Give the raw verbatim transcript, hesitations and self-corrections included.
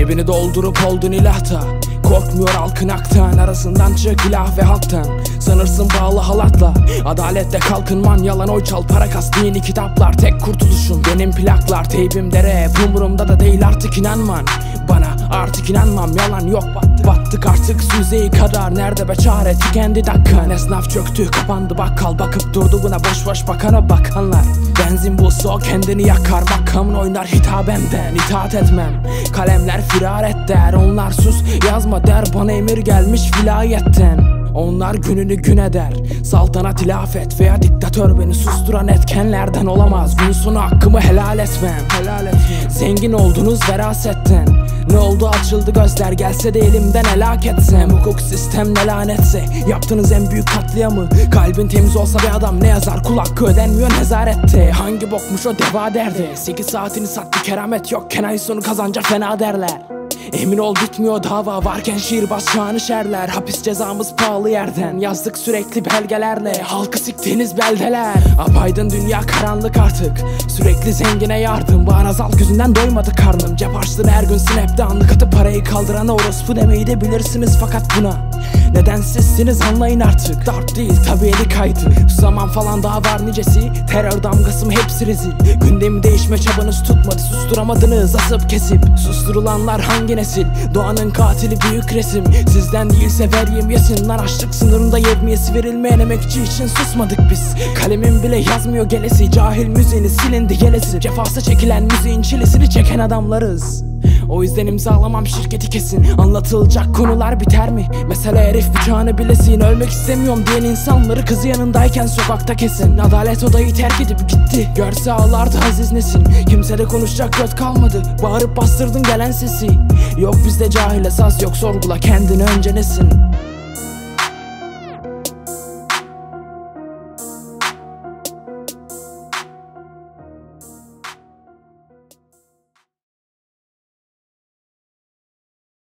Cebini doldurup oldun ilahta. Korkmuyor halkın aktan, arasından çık ilah ve halktan. Sanırsın bağlı halatla adalette kalkınman, yalan oy çal para kas dini kitaplar. Tek kurtuluşum benim plaklar, teybimde rap umurumda da değil artık inanman. Bana artık inanmam, yalan yok battık, battık artık yüzeyi kadar. Nerede be çare tükendi dakika. Esnaf çöktü kapandı bakkal, bakıp durdu buna boş boş bakana bakanlar. Benzin bulsa o kendini yakar, makamın oynar hitabenden. İtaat etmem, kalemler firar et der. Onlar sus yazma der, bana emir gelmiş vilayetten. Onlar gününü gün eder, saltanat ilafet veya diktatör beni susturan etkenlerden olamaz. Gün sonu hakkımı helal etmem, helal etmem. Zengin oldunuz verasetten, ne oldu açıldı gözler, gelse de elimden helak etsem. Hukuk sistem ne lanetse, yaptığınız en büyük katliamı. Kalbin temiz olsa bir adam ne yazar, kul hakkı ödenmiyor nezarette. Hangi bokmuş o deva derdi, sekiz saatini sattı keramet yokken ay sonu kazanca fena derler. Emin ol bitmiyor dava varken şiirbaz şanı şerler. Hapis cezamız pahalı yerden, yazdık sürekli belgelerle. Halkı siktiğiniz beldeler, apaydın dünya karanlık artık. Sürekli zengine yardım, bana zal yüzünden doymadı karnım. Cep harçlığını her gün snap'te anlık atıp parayı kaldırana orospu demeyi de bilirsiniz. Fakat buna neden sizsiniz anlayın artık. Darp değil tabi eli kaydı, zaman falan daha var nicesi. Terör damgası mı hepsi rezil, gündemi değişme çabanız tutmadı. Susturamadınız asıp kesip, susturulanlar hangi nesil? Doğanın katili büyük resim, sizden değilse ver yem yesin. Lan açlık sınırında yevmiyesi verilmeyen emekçi için susmadık biz. Kalemin bile yazmıyor gelesi, cahil müziğini silindi gelesi. Cefası çekilen müziğin çilesini çeken adamlarız. O yüzden imzalamam şirketi kesin. Anlatılacak konular biter mi? Mesela herif bıçağını bilesin. Ölmek istemiyorum diyen insanları kızı yanındayken sokakta kesin. Adalet odayı terk edip gitti, görse ağlardı aziz nesin. Kimsede konuşacak göt kalmadı, bağırıp bastırdın gelen sesi. Yok bizde cahil esas yok, sorgula kendini önce nesin?